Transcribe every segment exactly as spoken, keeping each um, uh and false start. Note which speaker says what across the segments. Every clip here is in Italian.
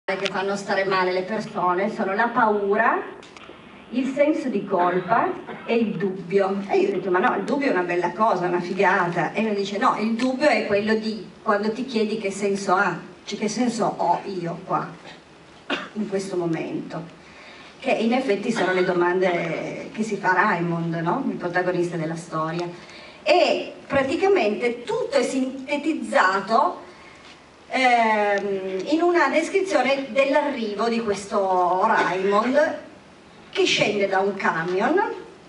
Speaker 1: che fanno stare male le persone sono la paura, il senso di colpa e il dubbio. E io ho detto, ma no, il dubbio è una bella cosa, una figata. E lui dice, no, il dubbio è quello di quando ti chiedi che senso ha, cioè che senso ho io qua, in questo momento. Che in effetti sono le domande che si fa Raymond, no? Il protagonista della storia. E praticamente tutto è sintetizzato ehm, in una descrizione dell'arrivo di questo Raymond, che scende da un camion,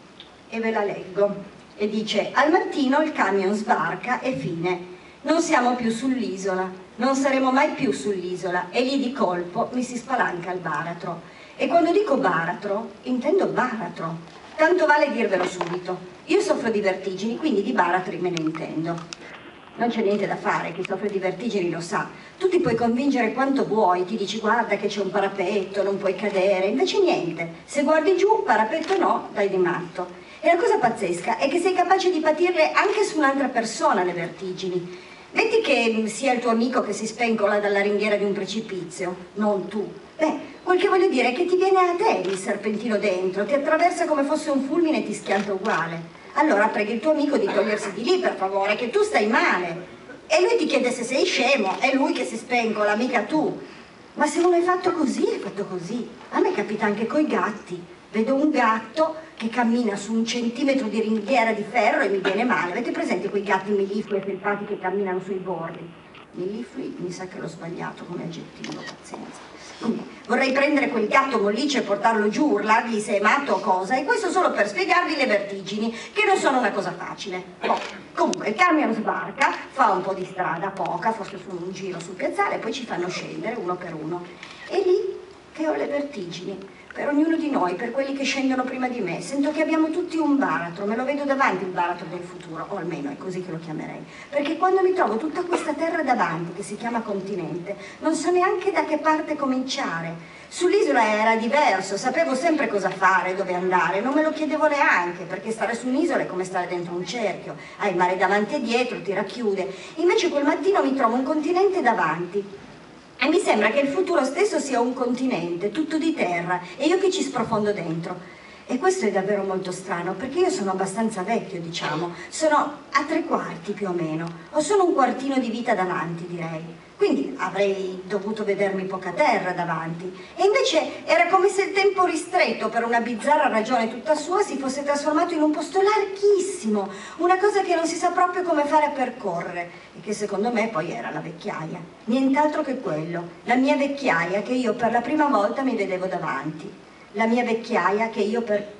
Speaker 1: e ve la leggo, e dice: al mattino il camion sbarca e fine, non siamo più sull'isola, non saremo mai più sull'isola, e lì di colpo mi si spalanca il baratro. E quando dico baratro, intendo baratro, tanto vale dirvelo subito. Io soffro di vertigini, quindi di baratri me ne intendo. Non c'è niente da fare, chi soffre di vertigini lo sa. Tu ti puoi convincere quanto vuoi, ti dici guarda che c'è un parapetto, non puoi cadere, invece niente. Se guardi giù, parapetto no, dai di matto. E la cosa pazzesca è che sei capace di patirle anche su un'altra persona le vertigini. Metti che sia il tuo amico che si spencola dalla ringhiera di un precipizio, non tu. Beh, quel che voglio dire è che ti viene a te il serpentino dentro, ti attraversa come fosse un fulmine e ti schianta uguale. Allora preghi il tuo amico di togliersi di lì, per favore, che tu stai male. E lui ti chiede se sei scemo, è lui che si spencola, mica tu. Ma se non hai fatto così, hai fatto così. A me capita anche coi gatti. Vedo un gatto che cammina su un centimetro di ringhiera di ferro e mi viene male. Avete presente quei gatti milliflui e felpati che camminano sui bordi? Milliflui mi sa che l'ho sbagliato come aggettivo, pazienza. Quindi vorrei prendere quel gatto molliccio e portarlo giù, urlargli se è matto o cosa, e questo solo per spiegarvi le vertigini, che non sono una cosa facile. Oh, comunque il camion sbarca, fa un po' di strada, poca, forse solo un giro sul piazzale, poi ci fanno scendere uno per uno. E lì che ho le vertigini, per ognuno di noi, per quelli che scendono prima di me. Sento che abbiamo tutti un baratro, me lo vedo davanti il baratro del futuro, o almeno è così che lo chiamerei. Perché quando mi trovo tutta questa terra davanti, che si chiama continente, non so neanche da che parte cominciare. Sull'isola era diverso, sapevo sempre cosa fare, dove andare, non me lo chiedevo neanche, perché stare su un'isola è come stare dentro un cerchio, hai il mare davanti e dietro, ti racchiude. Invece quel mattino mi trovo un continente davanti. E mi sembra che il futuro stesso sia un continente, tutto di terra, e io che ci sprofondo dentro. E questo è davvero molto strano, perché io sono abbastanza vecchio, diciamo, sono a tre quarti più o meno, ho solo un quartino di vita davanti, direi. Quindi avrei dovuto vedermi poca terra davanti. E invece era come se il tempo ristretto, per una bizzarra ragione tutta sua, si fosse trasformato in un posto larghissimo, una cosa che non si sa proprio come fare a percorrere, e che secondo me poi era la vecchiaia. Nient'altro che quello, la mia vecchiaia che io per la prima volta mi vedevo davanti. La mia vecchiaia che io per...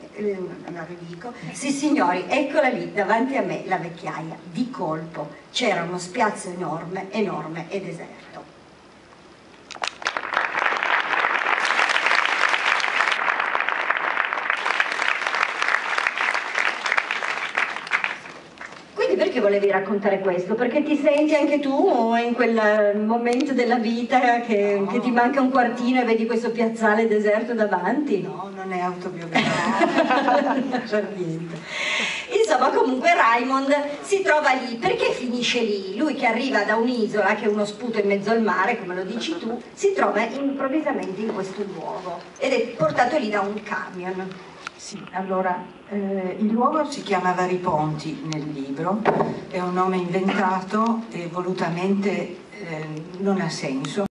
Speaker 1: non ridico. Sì signori, eccola lì davanti a me, la vecchiaia, di colpo. C'era uno spiazzo enorme, enorme e deserto. Perché volevi raccontare questo? Perché ti senti anche tu in quel momento della vita che, no. che ti manca un quartino e vedi questo piazzale deserto davanti?
Speaker 2: No, non è autobiografico.
Speaker 1: C'è niente. Insomma, comunque Raymond si trova lì. Perché finisce lì? Lui che arriva da un'isola, che è uno sputo in mezzo al mare, come lo dici tu, si trova improvvisamente in questo luogo ed è portato lì da un camion.
Speaker 2: Sì, allora, eh, il luogo si chiama Variponti nel libro, è un nome inventato e volutamente eh, non ha senso.